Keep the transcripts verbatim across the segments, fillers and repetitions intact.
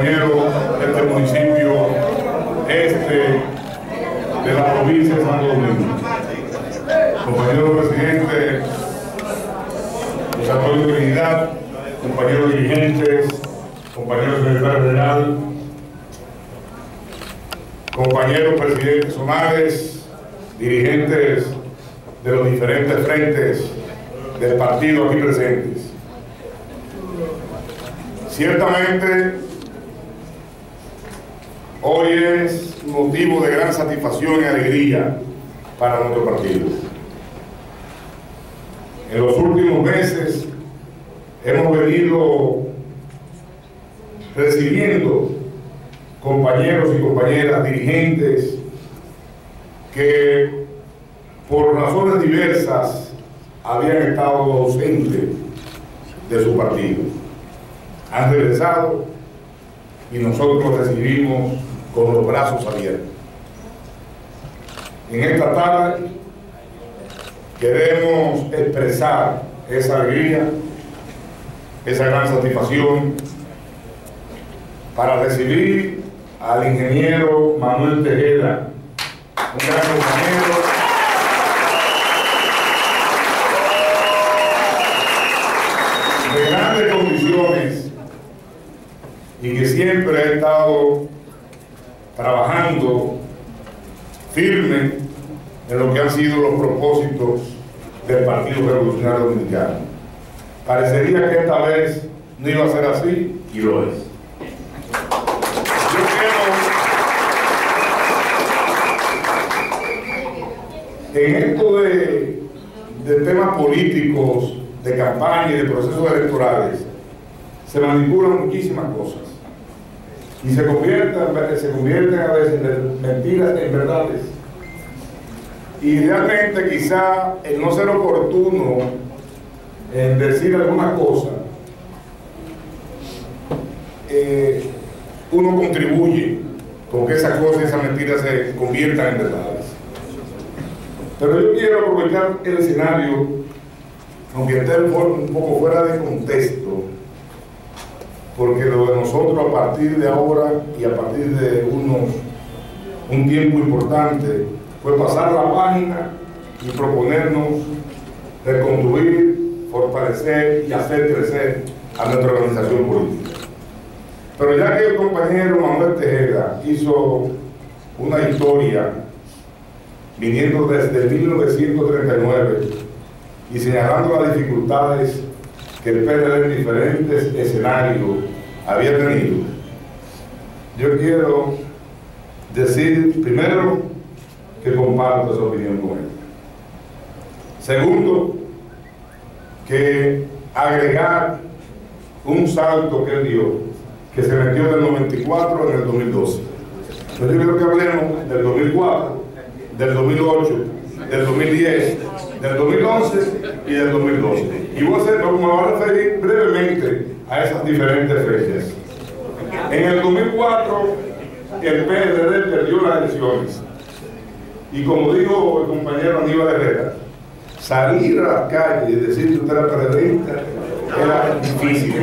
compañeros de este municipio este de la provincia de Santo Domingo, compañero presidente José Antonio Trinidad, compañeros dirigentes, compañeros secretario general, compañeros presidentes zonales, dirigentes de los diferentes frentes del partido aquí presentes. Ciertamente, hoy es motivo de gran satisfacción y alegría para nuestro partido. En los últimos meses hemos venido recibiendo compañeros y compañeras dirigentes que por razones diversas habían estado ausentes de su partido. Han regresado y nosotros los recibimos con los brazos abiertos. En esta tarde queremos expresar esa alegría, esa gran satisfacción para recibir al ingeniero Manuel Tejeda, un gran compañero de grandes condiciones y que siempre ha estado trabajando firme en lo que han sido los propósitos del Partido Revolucionario Dominicano. Parecería que esta vez no iba a ser así, y lo es. Yo quiero, en esto de, de temas políticos, de campaña y de procesos electorales, se manipulan muchísimas cosas y se convierten, se convierten a veces en mentiras en verdades. Y realmente quizá el no ser oportuno en decir alguna cosa, eh, uno contribuye con que esas cosas y esas mentiras se conviertan en verdades. Pero yo quiero aprovechar el escenario, aunque esté un poco fuera de contexto, porque lo de nosotros a partir de ahora y a partir de unos, un tiempo importante fue pasar la página y proponernos reconstruir, fortalecer y hacer crecer a nuestra organización política. Pero ya que el compañero Manuel Tejeda hizo una historia viniendo desde mil novecientos treinta y nueve y señalando las dificultades que el P R D en diferentes escenarios había tenido, yo quiero decir primero que comparto esa opinión con él. Segundo, que agregar un salto que él dio, que se metió del noventa y cuatro en el dos mil doce. Entonces yo creo que hablemos del dos mil cuatro, del dos mil ocho, del dos mil diez, del dos mil once y del dos mil doce. Y voy a hacer, me voy a referir brevemente a esas diferentes fechas. En el dos mil cuatro, el P R D perdió las elecciones. Y como dijo el compañero Aníbal Herrera, salir a las calles y decir que usted era PRDista era difícil.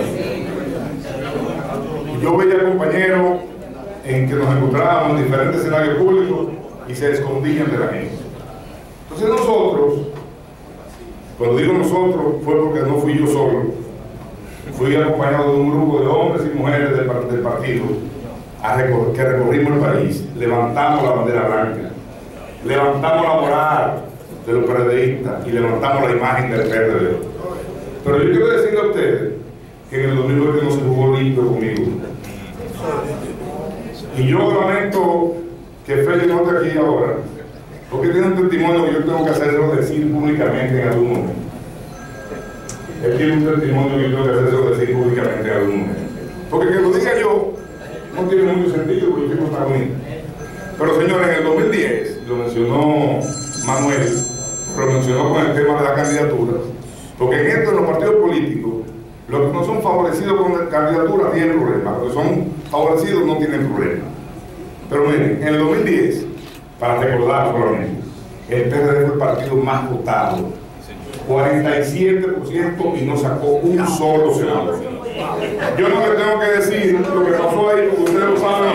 Yo veía compañeros en que nos encontrábamos en diferentes escenarios públicos y se escondían de la gente. Entonces nosotros, cuando digo nosotros, fue porque no fui yo solo, fui acompañado de un grupo de hombres y mujeres del, del partido a recor que recorrimos el país, levantamos la bandera blanca, levantamos la moral de los periodistas y levantamos la imagen del P R D. Pero yo quiero decirle a ustedes que en el dos mil nueve no se jugó limpio conmigo. Y yo lamento que Félix no esté aquí ahora, porque tiene un testimonio que yo tengo que hacerlo decir públicamente en algún momento. Él tiene un testimonio que yo tengo que hacerlo decir públicamente en algún momento. Porque que lo diga yo no tiene mucho sentido, porque yo soy protagonista. Pero señores, en el dos mil diez, lo mencionó Manuel, lo mencionó con el tema de las candidaturas, porque en esto, en los partidos políticos, los que no son favorecidos con la candidatura tienen problemas, los que son favorecidos no tienen problemas. Pero miren, en el dos mil diez, para recordar solamente, el P R D fue el partido más votado, cuarenta y siete por ciento, y no sacó un solo senador. Yo no le tengo que decir lo que pasó ahí, porque ustedes lo saben.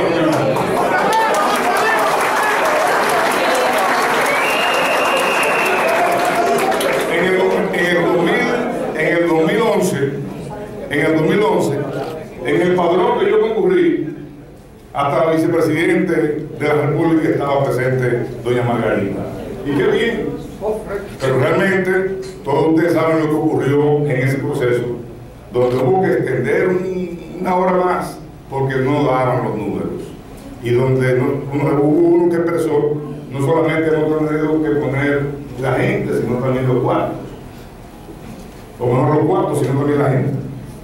En el, en el dos mil, en el dos mil once, en el dos mil once, en el padrón que yo concurrí, hasta la vicepresidente de la República estaba presente, doña Margarita. Y qué bien. Pero realmente, todos ustedes saben lo que ocurrió en ese proceso, donde hubo que extender un, una hora más porque no daban los números. Y donde no, uno, hubo uno que expresó, no solamente hemos tenido que poner la gente, sino también los cuartos. O no los cuartos, sino también la gente.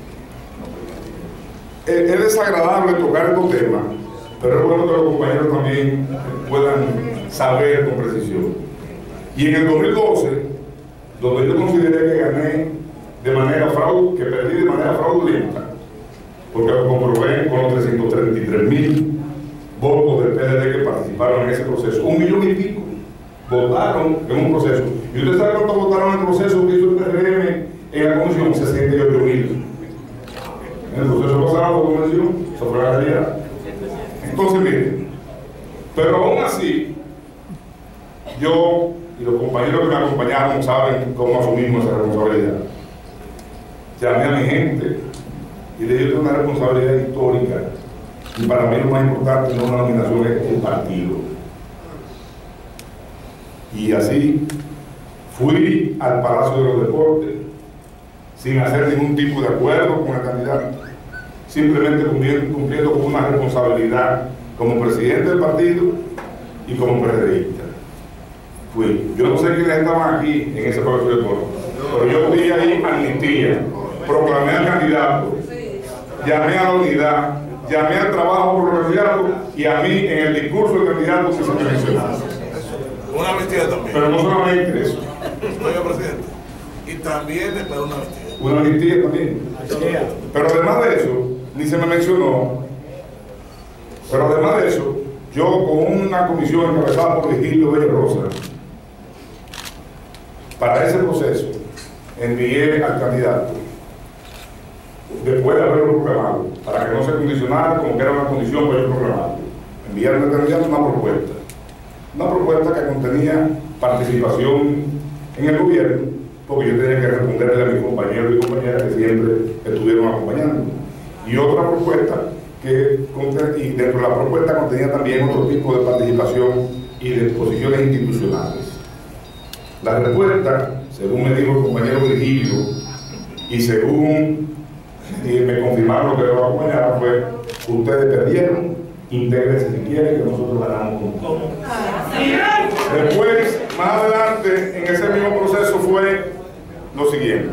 Es, es desagradable tocar estos temas, pero es bueno que los compañeros también puedan saber con precisión. Y en el dos mil doce, donde yo consideré que gané de manera fraud, que perdí de manera fraudulenta, porque lo comprobé con los trescientos treinta y tres mil votos del P D D que participaron en ese proceso, un millón y pico votaron en un proceso. ¿Y ustedes saben cuánto votaron en el proceso que hizo el P R M en la comisión? sesenta y ocho mil. En el proceso pasado de la convención, eso fue la realidad. Entonces, miren, pero aún así, yo y los compañeros que me acompañaron saben cómo asumimos esa responsabilidad. Llamé a mi gente y le dije: yo tengo una responsabilidad histórica, y para mí lo más importante no es una nominación, es el partido. Y así fui al Palacio de los Deportes sin hacer ningún tipo de acuerdo con el candidato, simplemente cumpliendo, cumpliendo con una responsabilidad como presidente del partido y como PRDista. Fui. Yo no sé quiénes estaban aquí en ese Palacio de Deportes, pero yo fui ahí amnistía, proclamé al candidato, llamé a la unidad, llamé al trabajo por los candidatos, y a mí en el discurso del candidato que se me mencionó. Una amnistía también. Pero no solamente eso. Oiga, presidente. Y también después una amnistía. Una amnistía también. Pero además de eso, ni se me mencionó, pero además de eso, yo con una comisión encabezada por Virgilio Bella Rosa, para ese proceso, envié al candidato, después de haberlo proclamado, para que no se condicionara como que era una condición para yo proclamarlo, enviaron al candidato una propuesta. Una propuesta que contenía participación en el gobierno, porque yo tenía que responderle a mis compañeros y compañeras que siempre estuvieron acompañando. Y otra propuesta que, y dentro de la propuesta contenía también otro tipo de participación y de posiciones institucionales. La respuesta, según me dijo el compañero Virgilio, y según y me confirmaron lo que lo acompañaba, fue: ustedes perdieron, intégrense si quieren, que nosotros ganamos con todo. Después, más adelante, en ese mismo proceso fue lo siguiente: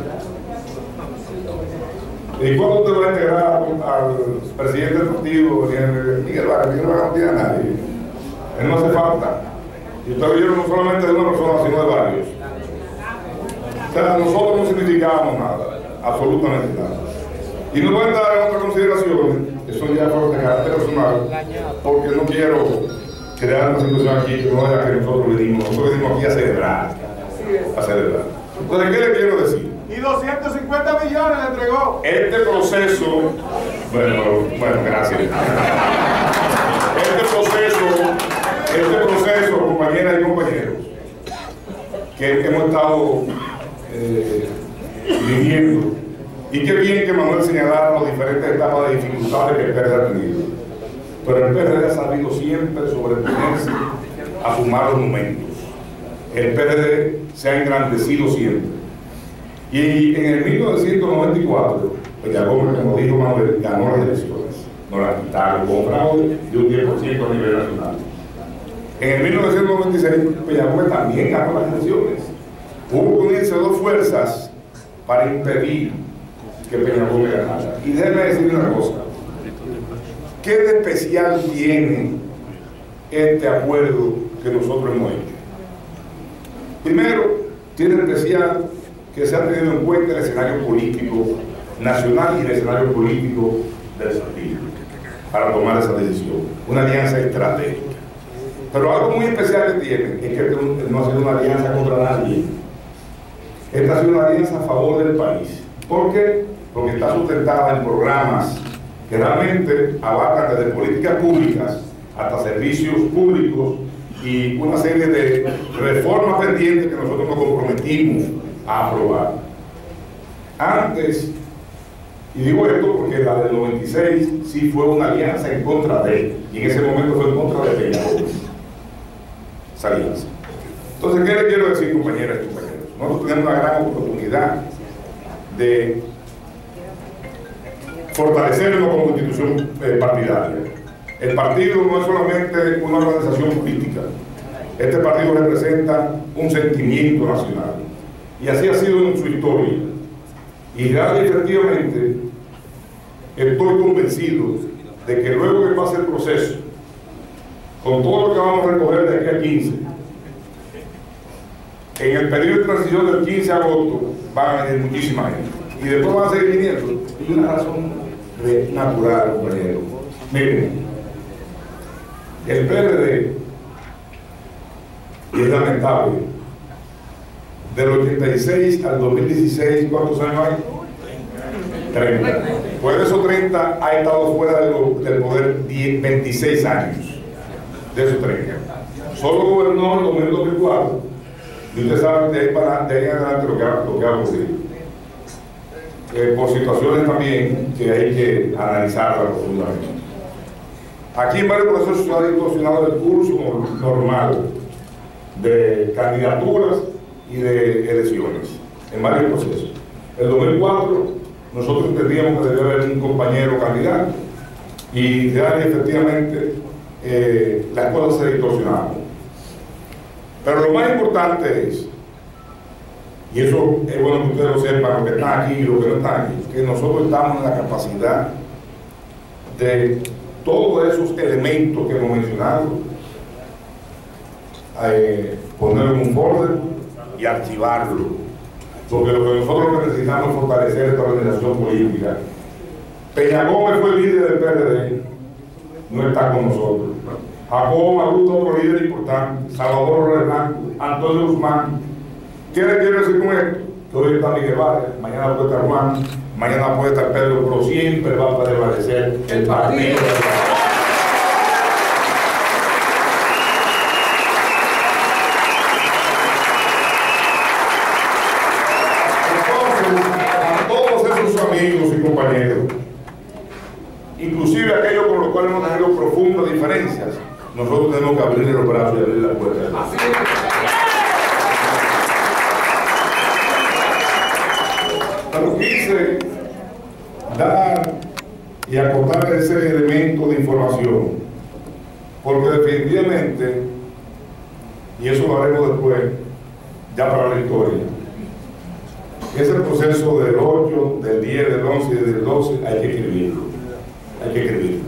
¿y cuándo usted va a integrar al presidente del partido, Miguel Vargas? Miguel Vargas no tiene a nadie, él no hace falta. Y ustedes vieron no solamente de una persona, sino de varios. O sea, nosotros no significábamos nada, absolutamente nada. Y no pueden dar otras consideraciones, eso ya fue de carácter personal, porque no quiero crear una situación aquí que no es la que nosotros venimos. Nosotros venimos aquí a celebrar, a celebrar. Entonces, ¿qué le quiero decir? Y doscientos cincuenta millones le entregó. Este proceso, bueno, bueno, gracias. Este proceso, este proceso, compañeras y compañeros, que hemos estado eh, viviendo, y qué bien que Manuel señalara las diferentes etapas de dificultades que el P R D ha tenido. Pero el P R D ha sabido siempre sobreponerse a sumar los momentos. El P R D se ha engrandecido siempre. Y en el mil novecientos noventa y cuatro, Peña Gómez, como dijo Manuel, ganó las elecciones. No las quitaron con fraude de un diez por ciento a nivel nacional. En el mil novecientos noventa y seis, Peña Gómez también ganó las elecciones. Hubo que unirse dos fuerzas para impedir que Peña Gómez ganara. Y déjeme decir una cosa: ¿qué de especial tiene este acuerdo que nosotros hemos hecho? Primero, tiene especial que se ha tenido en cuenta el escenario político nacional y el escenario político del partido para tomar esa decisión. Una alianza estratégica. Pero algo muy especial que tiene es que no ha sido una alianza contra nadie. Esta ha sido una alianza a favor del país. ¿Por qué? porque está sustentada en programas que realmente abarcan desde políticas públicas hasta servicios públicos y una serie de reformas pendientes que nosotros nos comprometimos a aprobar. Antes, y digo esto porque la del noventa y seis sí fue una alianza en contra de él, y en ese momento fue en contra de Peñalones, esa alianza. Entonces, ¿qué le quiero decir, compañeras y compañeros? Nosotros tenemos una gran oportunidad de fortalecernos como institución eh, partidaria. El partido no es solamente una organización política. Este partido representa un sentimiento nacional. Y así ha sido en su historia. Y ya efectivamente estoy convencido de que luego que pase el proceso, con todo lo que vamos a recoger de aquí a quince, en el periodo de transición del quince de agosto van a venir muchísima gente. Y después van a seguir viniendo. Y una razón natural, compañero. Miren, el P R D, y es lamentable, del ochenta y seis al dos mil dieciséis, ¿cuántos años hay? treinta. Pues de esos treinta ha estado fuera del, del poder veintiséis años. De esos treinta. Solo gobernó en dos mil dos mil cuatro. Y usted sabe de ahí, para, de ahí en adelante lo que ha, lo que ha ocurrido. Eh, por situaciones también que hay que analizarlas profundamente. Aquí en varios procesos se ha distorsionado el curso normal de candidaturas y de elecciones, en varios procesos. En el dos mil cuatro nosotros entendíamos que debía haber un compañero candidato y ya efectivamente eh, las cosas se distorsionaron. Pero lo más importante es, y eso es bueno que ustedes lo sepan, los que están aquí y los que no están aquí, que nosotros estamos en la capacidad de todos esos elementos que hemos mencionado, eh, ponerlo en un folder y archivarlo. Porque lo que nosotros necesitamos es fortalecer esta organización política. Peña Gómez fue el líder del P R D, no está con nosotros. Jacobo Maruto, otro líder importante, Salvador Hernández, Antonio Guzmán. ¿Qué le quiero decir con esto? Que hoy está Miguel Vargas, mañana puede estar Juan, mañana puede estar Pedro, pero siempre va a prevalecer el partido. Entonces, a todos esos amigos y compañeros, inclusive aquellos con los cuales hemos tenido profundas diferencias, nosotros tenemos que abrirle los brazos y abrir la puerta. Pero quise dar y acotar ese elemento de información, porque definitivamente, y eso lo haremos después, ya para la historia, ese proceso del ocho, del diez, del once y del doce hay que escribirlo, hay que escribirlo.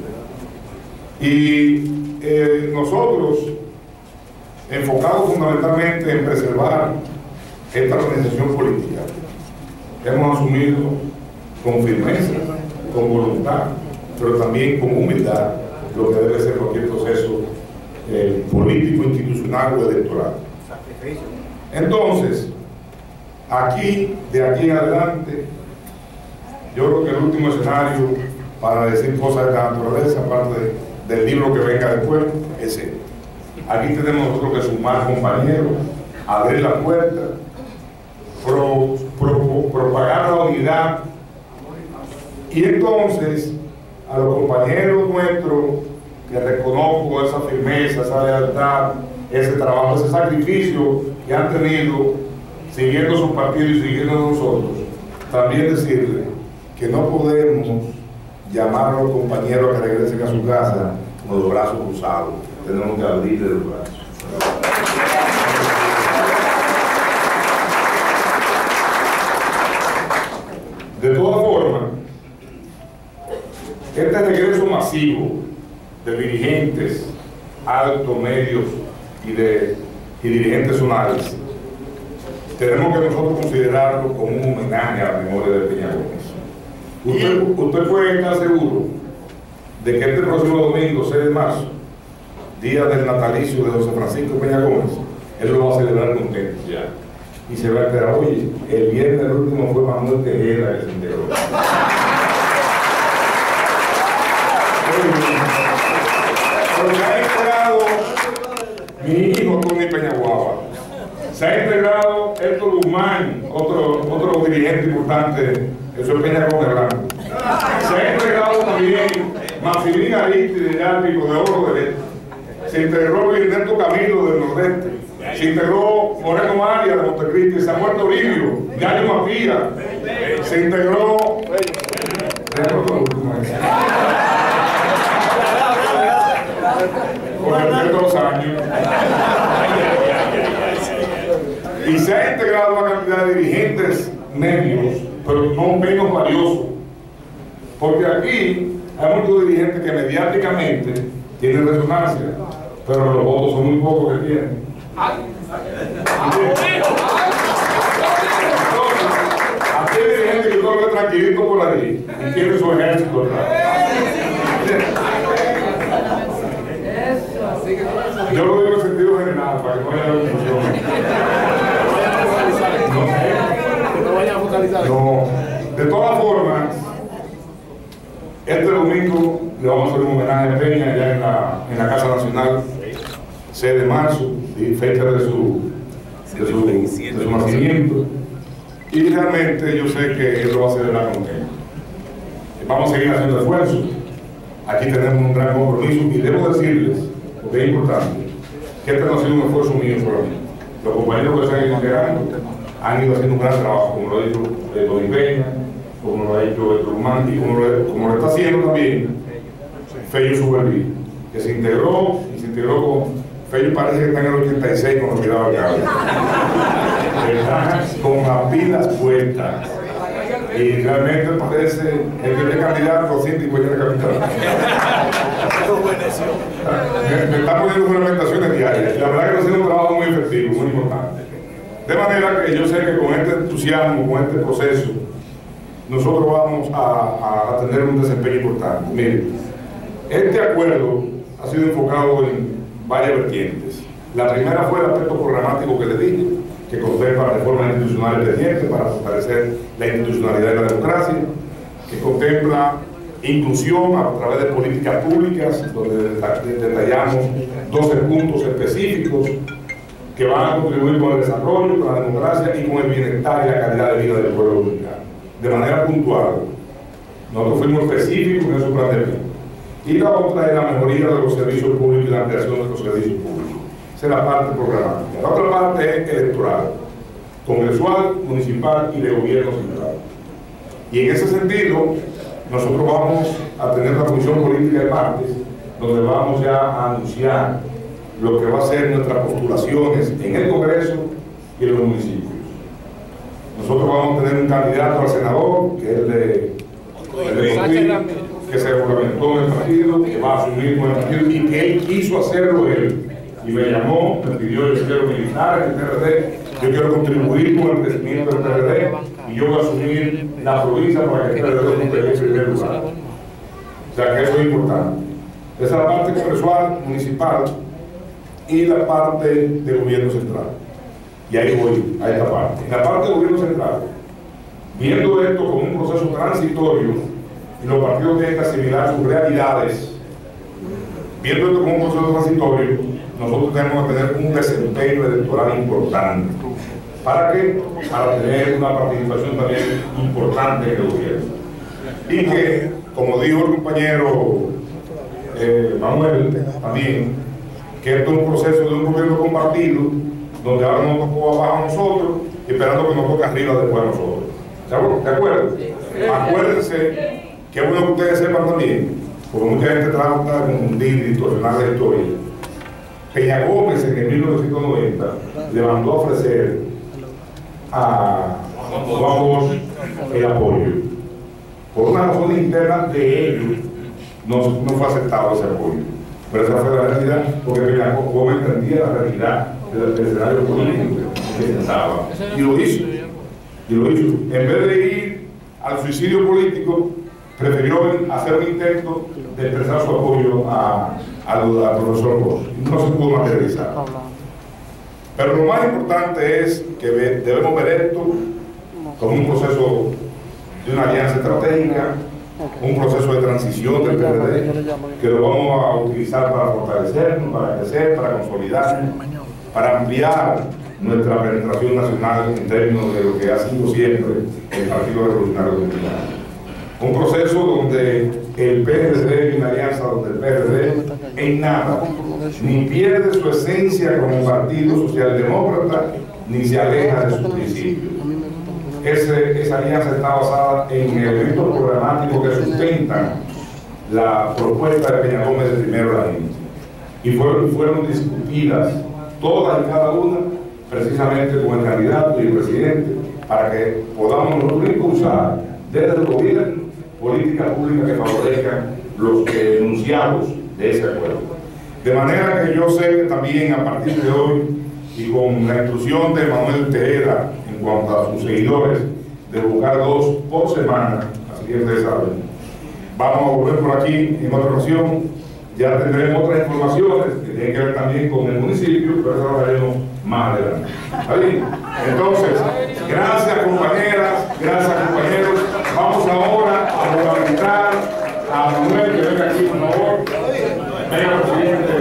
Y eh, nosotros, enfocados fundamentalmente en preservar esta organización política, hemos asumido con firmeza, con voluntad, pero también con humildad lo que debe ser cualquier proceso eh, político, institucional o electoral. Entonces, aquí, de aquí en adelante, yo creo que el último escenario para decir cosas de la naturaleza, aparte de, del libro que venga después, es este. Aquí tenemos nosotros que sumar compañeros, abrir la puerta, pro, pro, propagar la unidad, y entonces a los compañeros nuestros que reconozco esa firmeza, esa lealtad, ese trabajo, ese sacrificio que han tenido siguiendo su partido y siguiendo a nosotros, también decirle que no podemos llamar a los compañeros a que regresen a su casa con los brazos cruzados, tenemos que abrirle los brazos. De todas formas, este regreso masivo de dirigentes altos, medios y de y dirigentes zonales, tenemos que nosotros considerarlo como un homenaje a la memoria de Peña Gómez. Usted, usted puede estar seguro de que este próximo domingo, seis de marzo, día del natalicio de José Francisco Peña Gómez, él lo va a celebrar contento ya. y se va a quedar, oye, el viernes el último fue Manuel Tejeda que se integró. Pero se ha integrado mi hijo Tony Peñaguaba, se ha integrado Héctor Guzmán, otro, otro dirigente importante, eso es Peña Gómez Blanco. Se ha integrado también Maximín Aristide de Pico de Oro del Este. Se integró Luis Ernesto Camilo del Nordeste. Se integró Moreno Arias de Montecristi, Samuel Toribio, Yayo Mafía. Se integró por el de los años. Y se ha integrado una cantidad de dirigentes medios, pero no menos valiosos. Porque aquí hay muchos dirigentes que mediáticamente tienen resonancia, pero los votos son muy pocos que tienen. Aquí hay dirigentes que corren tranquilito por ahí y tienen su ejército atrás. Yo lo digo en sentido general, para que no haya confusión. No, de todas formas, este domingo le vamos a hacer un homenaje a Peña allá en la, en la Casa Nacional, seis de marzo, y fecha de su, de su, de su nacimiento. Y realmente yo sé que él lo va a celebrar con él. Vamos a seguir haciendo esfuerzos. Aquí tenemos un gran compromiso y debo decirles, porque es importante, que este no ha sido un esfuerzo mío solamente. Los compañeros que se han ido integrando han ido haciendo un gran trabajo, como lo ha dicho eh, Tony Peña, como lo ha dicho Héctor Guzmán y como lo, como lo está haciendo también Fello Suberví, que se integró y se integró con Fello, parece que está en el ochenta y seis con los cuidados al cable. Está con las pilas puestas. Y realmente parece el que es candidato a ciento cincuenta de capital. me, me está poniendo fundamentaciones diarias. La verdad que está haciendo un trabajo muy efectivo, muy importante. De manera que yo sé que con este entusiasmo, con este proceso, nosotros vamos a, a tener un desempeño importante. Miren, este acuerdo ha sido enfocado en varias vertientes. La primera fue el aspecto programático que les dije, que contempla reformas institucionales pendientes para fortalecer la institucionalidad y la democracia, que contempla inclusión a través de políticas públicas, donde detallamos doce puntos específicos que van a contribuir con el desarrollo, con la democracia y con el bienestar y la calidad de vida del pueblo dominicano. De manera puntual, nosotros fuimos específicos en esos planes. Y la otra es la mejoría de los servicios públicos y la ampliación de los servicios públicos. Esa es la parte programática. La otra parte es electoral, congresual, municipal y de gobierno central. Y en ese sentido, nosotros vamos a tener la comisión política de martes, donde vamos ya a anunciar lo que va a ser nuestras postulaciones en el Congreso y en los municipios. Nosotros vamos a tener un candidato al senador, que es el de, el de Cotuí, que se reglamentó en el partido, que va a asumir con el partido y que él quiso hacerlo él. Y me llamó, me pidió el quiero militar en el P R D, yo quiero contribuir con el crecimiento del P R D y yo voy a asumir la provincia para que el P R D ocupe el primer lugar. O sea que eso es importante. Esa es la parte congresual, municipal y la parte del gobierno central. Y ahí voy, a esta parte. En la parte del gobierno central, viendo esto como un proceso transitorio y los partidos tienen que asimilar sus realidades, viendo esto como un proceso transitorio, nosotros tenemos que tener un desempeño electoral importante. ¿Para qué? Para tener una participación también importante en el gobierno. Y que, como dijo el compañero eh, Manuel, también, que esto es un proceso de un gobierno compartido, donde ahora nos tocó abajo a nosotros, esperando que nos toque arriba después a nosotros. ¿De acuerdo? Acuérdense, que es bueno que ustedes sepan también, porque mucha gente trata de confundir y distorsionar la historia. Peña Gómez en el mil novecientos noventa le mandó a ofrecer a Juan Bosch el apoyo. Por una razón interna de ellos, no, no fue aceptado ese apoyo. Pero esa fue la realidad, porque Peña Gómez entendía la realidad del escenario político que pensaba. Y lo hizo. Y lo hizo. En vez de ir al suicidio político, prefirió hacer un intento de expresar su apoyo a, a, al profesor Bosch. No se pudo materializar. Pero lo más importante es que debemos ver esto como un proceso de una alianza estratégica, un proceso de transición del P R D, que lo vamos a utilizar para fortalecernos, para crecer, para consolidar, para ampliar nuestra penetración nacional en términos de lo que ha sido siempre el Partido Revolucionario Dominicano. Un proceso donde el P R D, una alianza donde el P R D en nada ni pierde su esencia como partido socialdemócrata, ni se aleja de sus principios. Ese, esa alianza está basada en elementos programáticos que sustentan la propuesta de Peña Gómez de Primero la Gente. Y fueron, fueron discutidas todas y cada una precisamente con el candidato y el presidente para que podamos nosotros impulsar desde el gobierno políticas públicas que favorezcan los enunciados de ese acuerdo. De manera que yo sé que también a partir de hoy y con la instrucción de Manuel Tejeda en cuanto a sus seguidores de buscar dos por semana, así que ustedes saben, vamos a volver por aquí en otra ocasión. Ya tendremos otras informaciones que tienen que ver también con el municipio, pero eso lo haremos más adelante. ¿Está bien? Entonces, gracias compañeras, gracias compañeros. Vamos ahora a juramentar a Manuel, que venga aquí, por favor. Venga, presidente.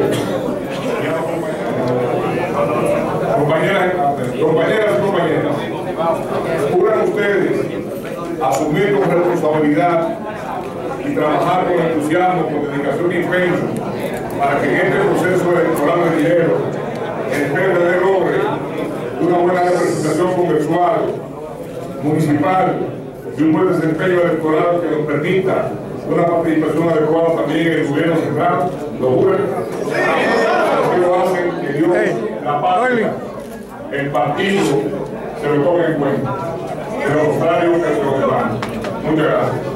Compañeras, compañeras y compañeras, juran ustedes asumir con responsabilidad y trabajar con entusiasmo, con dedicación y empeño para que en este proceso electoral de dinero el P R D logre una buena representación congresual, municipal y un buen desempeño electoral que nos permita una participación adecuada también en el gobierno central. Lo juran, así lo hacen, que Dios, la patria, el partido se lo tome en cuenta. De lo contrario, que se lo demanda. Muchas gracias.